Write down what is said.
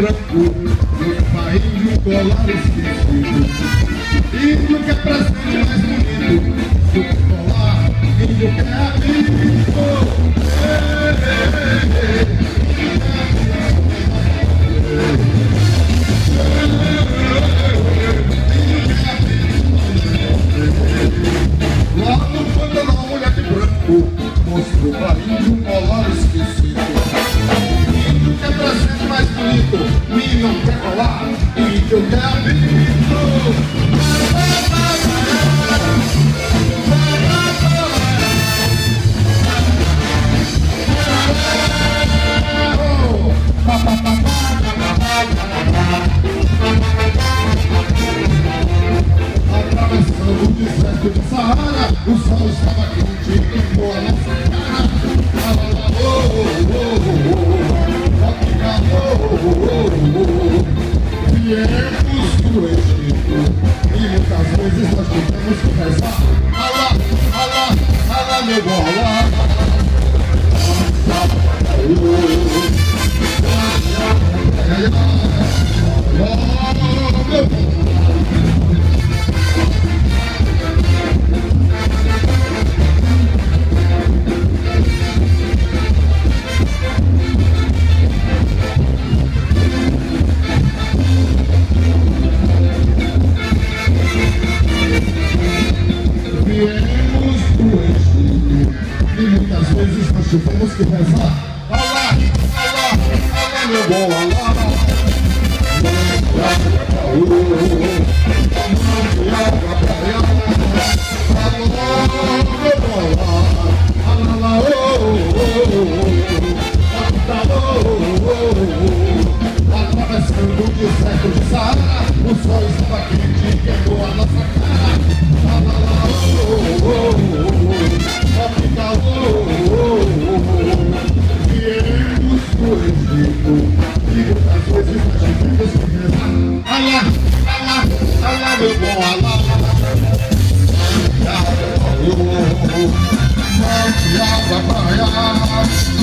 branco, lupa índio, colar esquecido. Índio que é presente mais bonito, lupa colar, índio que é amigo. Lá no fundo da mulher de branco, mostrou pra índio um colar esquecido. Índio que é presente mais bonito, menino quer colar, índio quer amigo. Atravessando o deserto de Saara, o sol estava quente e queimou a nossa cara. Viemos do Egito e muitas vezes nós tivemos que rezar. Alá, alá, alá, meu bom, alá. Viemos do Egito e muitas vezes nós tivemos que rezar. Alá, alá, alá, meu bom, alá. Atravessando o deserto de Saara, o sol estava quente e queimou a nossa cara. Viemos do Egito e muitas vezes nós tivemos que rezar. Alá, alá, alá, meu bom, alá. Não te abra, praia.